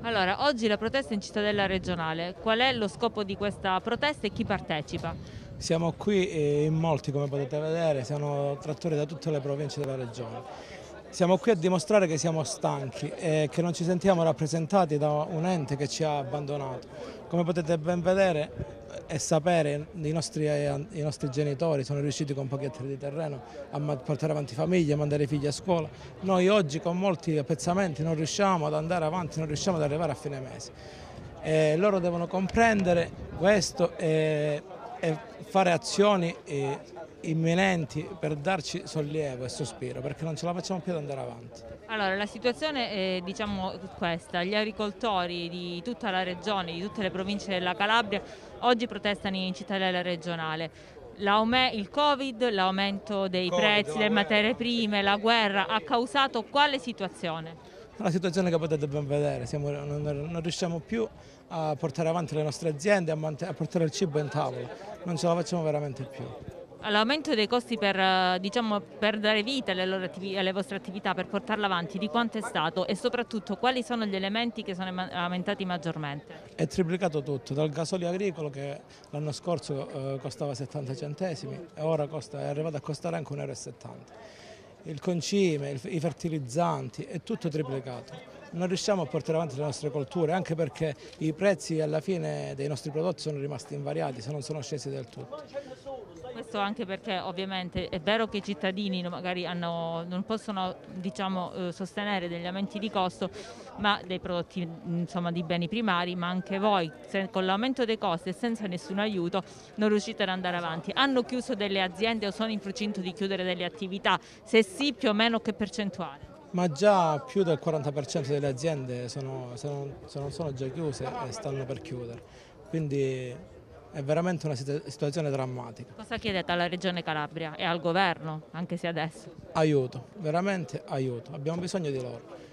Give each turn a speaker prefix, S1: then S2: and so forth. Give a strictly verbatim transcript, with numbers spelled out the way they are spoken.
S1: Allora, oggi la protesta è in cittadella regionale. Qual è lo scopo di questa protesta e chi partecipa?
S2: Siamo qui eh, in molti, come potete vedere, siamo trattori da tutte le province della regione. Siamo qui a dimostrare che siamo stanchi e che non ci sentiamo rappresentati da un ente che ci ha abbandonato. Come potete ben vedere e sapere, i nostri, eh, i nostri genitori sono riusciti con pochi ettari di terreno a ma- portare avanti famiglie, a mandare i figli a scuola. Noi oggi con molti appezzamenti non riusciamo ad andare avanti, non riusciamo ad arrivare a fine mese. E loro devono comprendere questo e, e fare azioni eh, imminenti per darci sollievo e sospiro, perché non ce la facciamo più ad andare avanti.
S1: Allora, la situazione è diciamo questa. Gli agricoltori di tutta la regione, di tutte le province della Calabria, oggi protestano in cittadella regionale. L'aume- il Covid, l'aumento dei
S2: Covid,
S1: prezzi
S2: la
S1: delle materie
S2: guerra.
S1: prime, la guerra ha causato quale situazione?
S2: Una situazione che potete ben vedere, siamo- non, non riusciamo più a portare avanti le nostre aziende, a, mant- a portare il cibo in tavola, non ce la facciamo veramente più.
S1: L'aumento dei costi per, eh, diciamo, per dare vita alle, loro attivi- alle vostre attività, per portarle avanti, di quanto è stato e soprattutto quali sono gli elementi che sono ema- aumentati maggiormente?
S2: È triplicato tutto, dal gasolio agricolo che l'anno scorso eh, costava settanta centesimi e ora costa- è arrivato a costare anche un euro e settanta. Il concime, il- i fertilizzanti, è tutto triplicato. Non riusciamo a portare avanti le nostre colture, anche perché i prezzi alla fine dei nostri prodotti sono rimasti invariati, se non sono scesi del tutto.
S1: Questo anche perché ovviamente è vero che i cittadini no- magari hanno- non possono diciamo, eh, sostenere degli aumenti di costo, ma dei prodotti insomma, di beni primari, ma anche voi se- con l'aumento dei costi e senza nessun aiuto non riuscite ad andare avanti. Hanno chiuso delle aziende o sono in procinto di chiudere delle attività? Se sì, più o meno che percentuale?
S2: Ma già più del quaranta per cento delle aziende sono, se non, se non sono già chiuse e stanno per chiudere, quindi è veramente una situ- situazione drammatica.
S1: Cosa chiedete alla Regione Calabria e al governo, anche se adesso?
S2: Aiuto, veramente aiuto, abbiamo bisogno di loro.